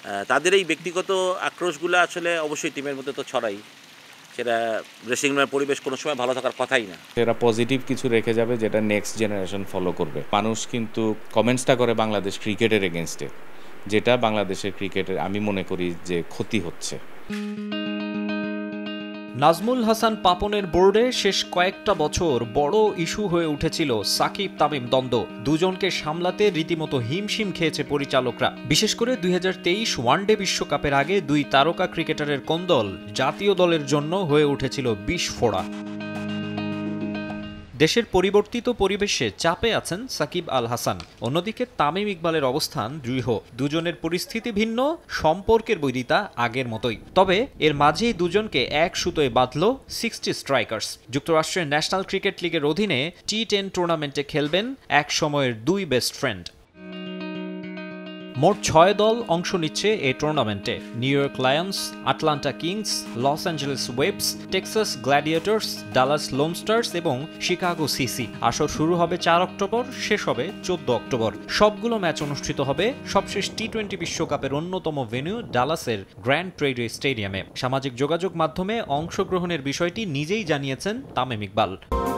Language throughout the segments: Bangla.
তাদের এই ব্যক্তিগত আক্রোশগুলো আসলে অবশ্যই টিমের মধ্যে তো ছড়াই, সেটা ড্রেসিং রুমের পরিবেশ কোনো সময় ভালো থাকার কথাই না। এরা পজিটিভ কিছু রেখে যাবে যেটা নেক্সট জেনারেশন ফলো করবে। মানুষ কিন্তু কমেন্টসটা করে বাংলাদেশ ক্রিকেটের এগেনস্টে, যেটা বাংলাদেশের ক্রিকেটের আমি মনে করি যে ক্ষতি হচ্ছে। নাজমুল হাসান পাপনের বোর্ডে শেষ কয়েকটা বছর বড় ইস্যু হয়ে উঠেছিল সাকিব তামিম দ্বন্দ্ব। দুজনকে সামলাতে রীতিমতো হিমশিম খেয়েছে পরিচালকরা। বিশেষ করে 2023 ওয়ানডে বিশ্বকাপের আগে দুই তারকা ক্রিকেটারের কোন্দল জাতীয় দলের জন্য হয়ে উঠেছিল বিস্ফোড়া। দেশের পরিবর্তিত পরিবেশে চাপে আছেন সাকিব আল হাসান, অন্যদিকে তামিম ইকবালের অবস্থান দৃঢ়। দুজনের পরিস্থিতি ভিন্ন, সম্পর্কের বৈরিতা আগের মতোই। তবে এর মাঝেই দুজনকে এক সুতোয় বাঁধল 60 স্ট্রাইকার্স। যুক্তরাষ্ট্রের ন্যাশনাল ক্রিকেট লিগের অধীনে T10 টুর্নামেন্টে খেলবেন এক সময়ের দুই বেস্ট ফ্রেন্ড। মোট 6 দল অংশ নিচ্ছে এই টুর্নামেন্টে। New York Lions, Atlanta Kings, Los Angeles Waves, Texas Gladiators, Dallas Lone Stars এবং শিকাগো সিসি। আসর শুরু হবে 4 অক্টোবর, শেষ হবে 14 অক্টোবর। সবগুলো ম্যাচ অনুষ্ঠিত হবে সবশেষ টি-20 বিশ্বকাপের অন্যতম ভেন্যু ডালাসের গ্র্যান্ড ট্রেডে স্টেডিয়ামে। সামাজিক যোগাযোগ মাধ্যমে অংশগ্রহণের বিষয়টি নিজেই জানিয়েছেন তামিম ইকবাল।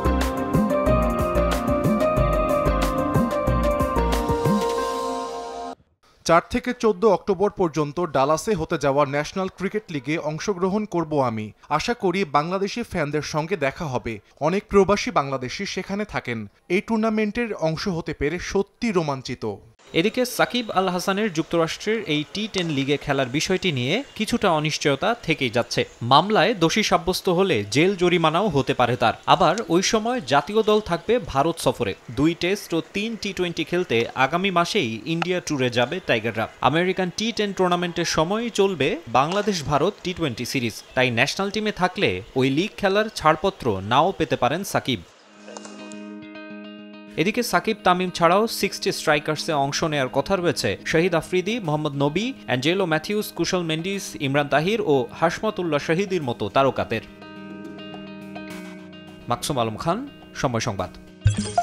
4 থেকে 14 অক্টোবর পর্যন্ত ডালাসে হতে যাওয়া ন্যাশনাল ক্রিকেট লিগে অংশগ্রহণ করব আমি। আশা করি বাংলাদেশি ফ্যানদের সঙ্গে দেখা হবে। অনেক প্রবাসী বাংলাদেশি সেখানে থাকেন। এই টুর্নামেন্টের অংশ হতে পেরে সত্যি রোমাঞ্চিত। এদিকে সাকিব আল হাসানের যুক্তরাষ্ট্রের এই T10 লিগে খেলার বিষয়টি নিয়ে কিছুটা অনিশ্চয়তা থেকেই যাচ্ছে। মামলায় দোষী সাব্যস্ত হলে জেল জরিমানাও হতে পারে তার। আবার ওই সময় জাতীয় দল থাকবে ভারত সফরে। 2 টেস্ট ও 3 T20 খেলতে আগামী মাসেই ইন্ডিয়া ট্যুরে যাবে টাইগাররা। আমেরিকান T10 টুর্নামেন্টের সময়ই চলবে বাংলাদেশ ভারত T20 সিরিজ। তাই ন্যাশনাল টিমে থাকলে ওই লিগ খেলার ছাড়পত্র নাও পেতে পারেন সাকিব। এদিকে সাকিব তামিম ছাড়াও 60 স্ট্রাইকার্সে অংশ নেয়ার কথা রয়েছে শহীদ আফ্রিদি, মোহাম্মদ নবী, অ্যাঞ্জেলো ম্যাথিউস, কুশল মেন্ডিস, ইমরান তাহির ও হাশমাতুল্লাহ শহীদের মতো তারকাদের। মাকসুম আলম খান, সময় সংবাদ।